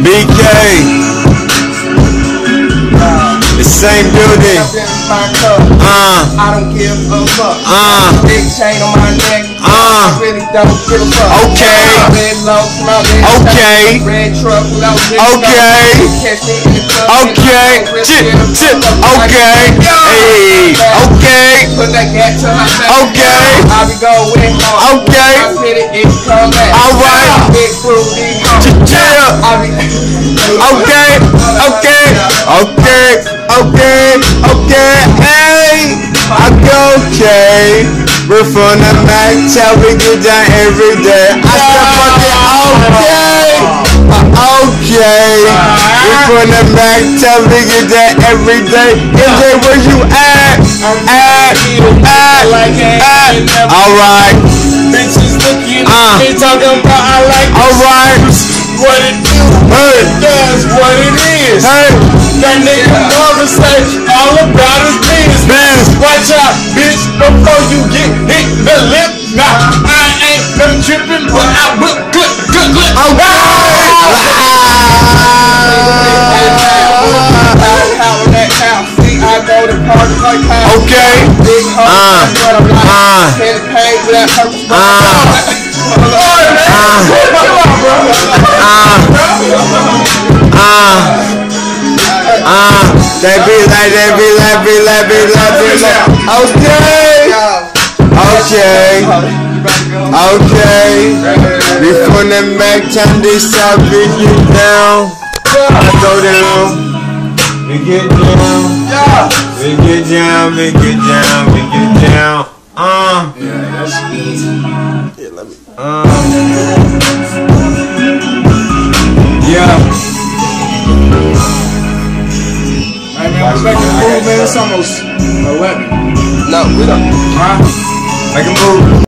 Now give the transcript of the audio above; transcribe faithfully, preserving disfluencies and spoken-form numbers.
B K. The same building. Uh. I don't give a fuck. Uh. Big chain on my neck. Uh. I really don't give a fuck. Okay. Red low, my red Okay. chain, red truck, without red Okay. Catch me in the club. Okay. Chip, chip. Okay. Hey. Okay. Put that gat to my back. Okay. I be going home. Okay. I hit it, it come back. All right. Big crew, big home. Chill. I be. Okay. Okay. Okay. Okay. Okay. Hey. Okay. We're from the Mac, tell we get down every day. I said fucking okay. Okay. We're from the Mac, tell we get down every day. M J, where you at? At, at, at. Alright. Bitches looking Uh. at me talking about I like Alright. what it do. Hey. That's what it is. Hey. That nigga Marvin say all about his business. Biz. Watch out, bitch, before you get hit the lip. Nah, I ain't never tripping, but I will good, good, good. Okay. Okay. Uh. Uh. Uh. Uh, they be like, they be like, be like, be like, be like. Okay. Okay. Okay. Before the Mac time they stop beat you down. I go down. We get down. We get down. We get down. We get down. Uh. Yeah, that's easy. Yeah, let me. Uh. Yeah. Hey man, let's make a move, man. It's almost eleven. No, we don't. Make a move.